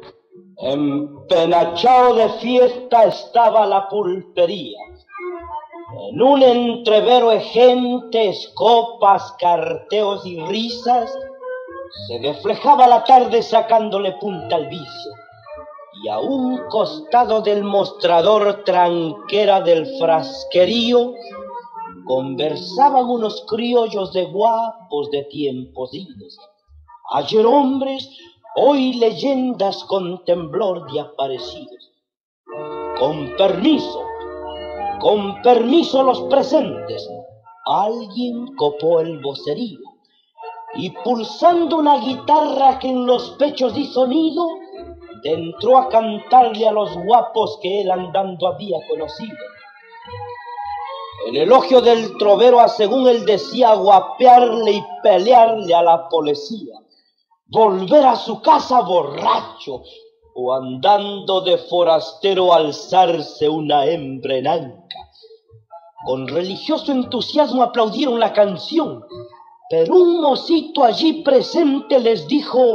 Empenachado de fiesta estaba la pulpería. En un entrevero de gentes, copas, carteos y risas, se reflejaba la tarde sacándole punta al vicio. Y a un costado del mostrador tranquera del frasquerío, conversaban unos criollos de guapos de tiempos idos. Ayer hombres, hoy leyendas con temblor de aparecidos. Con permiso los presentes. Alguien copó el vocerío y pulsando una guitarra que en los pechos hizo nido, entró a cantarle a los guapos que él andando había conocido. El elogio del trovero a según él decía guapearle y pelearle a la policía, volver a su casa borracho o andando de forastero alzarse una hembra en anca. Con religioso entusiasmo aplaudieron la canción, pero un mocito allí presente les dijo: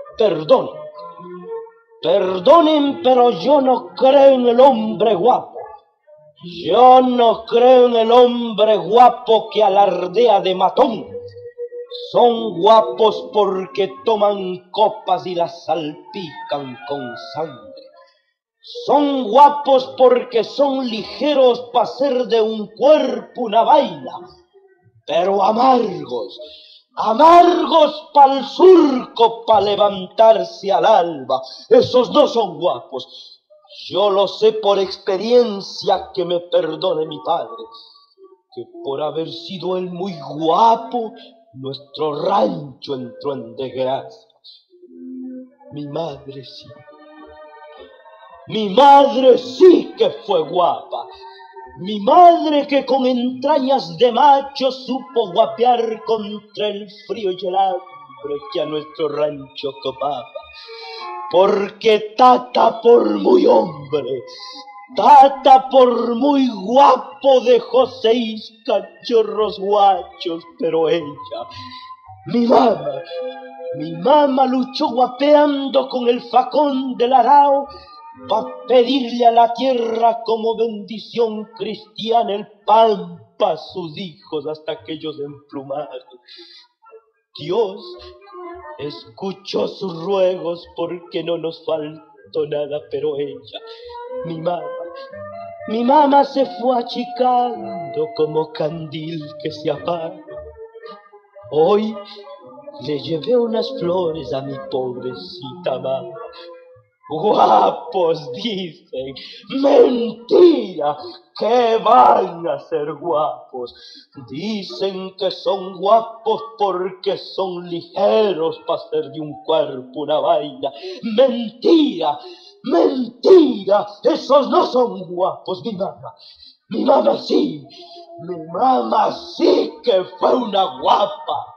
perdonen, pero yo no creo en el hombre guapo. Yo no creo en el hombre guapo que alardea de matón. Son guapos porque toman copas y las salpican con sangre. Son guapos porque son ligeros para hacer de un cuerpo una vaina. Pero amargos pa'l surco, pa' levantarse al alba. Esos no son guapos. Yo lo sé por experiencia, que me perdone mi padre, que por haber sido él muy guapo, nuestro rancho entró en desgracia. Mi madre sí que fue guapa. Mi madre que con entrañas de macho supo guapear contra el frío y el hambre que a nuestro rancho copaba. Porque tata por muy hombre, tata por muy guapo dejó 6 cachorros guachos, pero ella, mi mamá luchó guapeando con el facón del arao pa' pedirle a la tierra como bendición cristiana el pan pa' sus hijos hasta que ellos emplumaron. Dios escuchó sus ruegos porque no nos faltó nada, pero ella, mi mamá se fue achicando como candil que se apaga. Hoy le llevé unas flores a mi pobrecita mamá. Guapos, dicen. Mentira, que van a ser guapos. Dicen que son guapos porque son ligeros para hacer de un cuerpo una vaina. Mentira, esos no son guapos. Mi mamá sí que fue una guapa.